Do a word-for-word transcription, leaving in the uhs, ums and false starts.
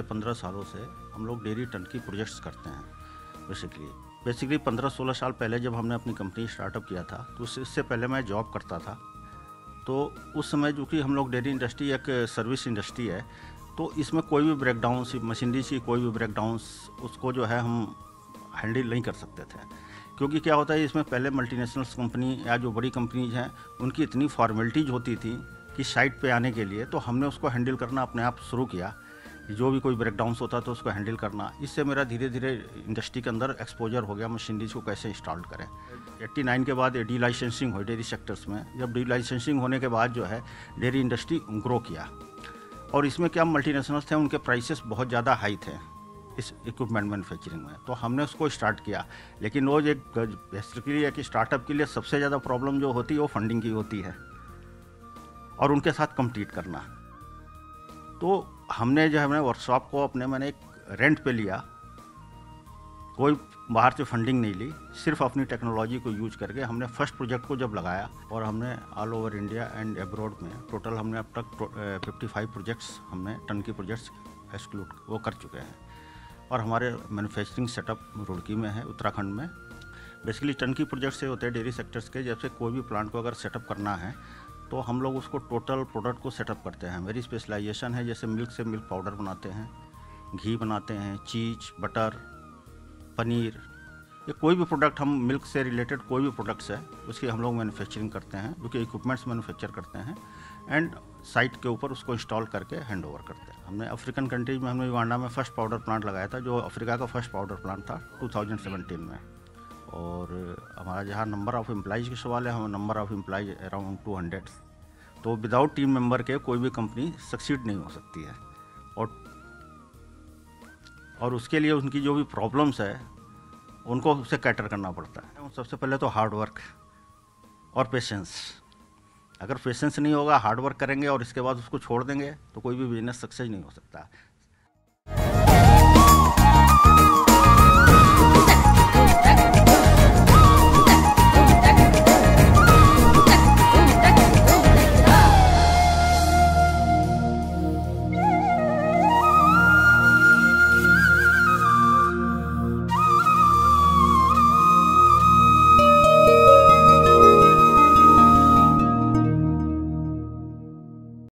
पंद्रह सालों से हम लोग डेयरी टंकी प्रोजेक्ट्स करते हैं। बेसिकली बेसिकली पंद्रह सोलह साल पहले जब हमने अपनी कंपनी स्टार्टअप किया था तो इससे पहले मैं जॉब करता था। तो उस समय जो कि हम लोग डेयरी इंडस्ट्री एक सर्विस इंडस्ट्री है, तो इसमें कोई भी ब्रेकडाउन, मशीनरी की कोई भी ब्रेकडाउन उसको जो है हम हैंडल नहीं कर सकते थे। क्योंकि क्या होता है, इसमें पहले मल्टीनेशनल्स कंपनी या जो बड़ी कंपनीज हैं उनकी इतनी फॉर्मेलिटीज होती थी कि साइट पे आने के लिए, तो हमने उसको हैंडल करना अपने आप शुरू किया। जो भी कोई ब्रेकडाउन्स होता तो उसको हैंडल करना, इससे मेरा धीरे धीरे इंडस्ट्री के अंदर एक्सपोजर हो गया मशीनरीज को कैसे इंस्टॉल करें। नवासी के बाद डी लाइसेंसिंग हुई डेयरी सेक्टर्स में। जब डी लाइसेंसिंग होने के बाद जो है डेयरी इंडस्ट्री ग्रो किया, और इसमें क्या मल्टीनेशनल्स थे उनके प्राइसेस बहुत ज़्यादा हाई थे इस इक्विपमेंट मैन्युफैक्चरिंग में, तो हमने उसको स्टार्ट किया। लेकिन वो एक बेसिकली है कि स्टार्टअप के लिए सबसे ज़्यादा प्रॉब्लम जो होती है वो फंडिंग की होती है और उनके साथ कम्पीट करना। तो हमने जो है मैंने वर्कशॉप को अपने मैंने एक रेंट पे लिया, कोई बाहर से फंडिंग नहीं ली, सिर्फ अपनी टेक्नोलॉजी को यूज करके हमने फर्स्ट प्रोजेक्ट को जब लगाया, और हमने all over India and abroad में टोटल हमने अब तक पचपन प्रोजेक्ट्स हमने टन की प्रोजेक्ट्स एक्सक्लूड वो कर चुके हैं। और हमारे मैन्युफैक्चरिंग सेटअप रुड़की में है, उत्तराखंड में। बेसिकली टन की प्रोजेक्ट से होते हैं डेयरी सेक्टर्स के। जैसे कोई भी प्लांट को अगर सेटअप करना है तो हम लोग उसको टोटल प्रोडक्ट को सेटअप करते हैं। मेरी स्पेशलाइजेशन है, जैसे मिल्क से मिल्क पाउडर बनाते हैं, घी बनाते हैं, चीज़, बटर, पनीर, ये कोई भी प्रोडक्ट हम मिल्क से रिलेटेड कोई भी प्रोडक्ट्स है उसकी हम लोग मैन्युफैक्चरिंग करते हैं, जो कि इक्विपमेंट्स मैन्युफैक्चर करते हैं एंड साइट के ऊपर उसको इंस्टॉल करके हैंड ओवर करते हैं। हमने अफ्रीकन कंट्रीज में हमने युगांडा में फर्स्ट पाउडर प्लांट लगाया था, जो अफ्रीका का फर्स्ट पाउडर प्लांट था दो हज़ार सत्रह में। और हमारा जहाँ नंबर ऑफ़ एम्प्लॉइज़ के सवाल है, हम number of employees around two hundred. तो विदाउट टीम मेंबर के कोई भी कंपनी सक्सीड नहीं हो सकती है। और और उसके लिए उनकी जो भी प्रॉब्लम्स है उनको उससे कैटर करना पड़ता है। सबसे पहले तो हार्ड वर्क और पेशेंस। अगर पेशेंस नहीं होगा, हार्ड वर्क करेंगे और इसके बाद उसको छोड़ देंगे तो कोई भी बिजनेस सक्सेस नहीं हो सकता।